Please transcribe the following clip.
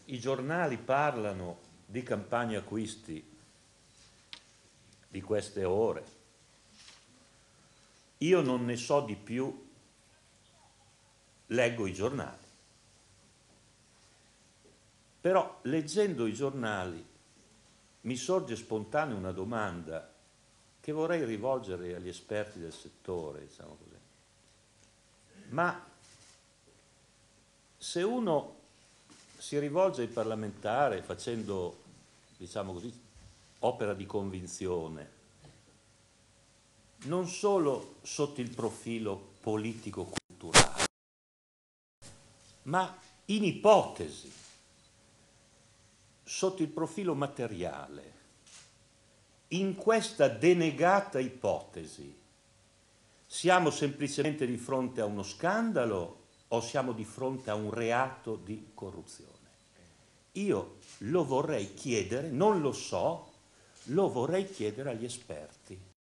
I giornali parlano di campagne acquisti di queste ore. Io non ne so di più, leggo i giornali. Però leggendo i giornali mi sorge spontanea una domanda che vorrei rivolgere agli esperti del settore, diciamo così. Ma se uno si rivolge ai parlamentari facendo, diciamo così, opera di convinzione, non solo sotto il profilo politico-culturale, ma in ipotesi, sotto il profilo materiale, in questa denegata ipotesi, siamo semplicemente di fronte a uno scandalo o siamo di fronte a un reato di corruzione? Io lo vorrei chiedere, non lo so, lo vorrei chiedere agli esperti.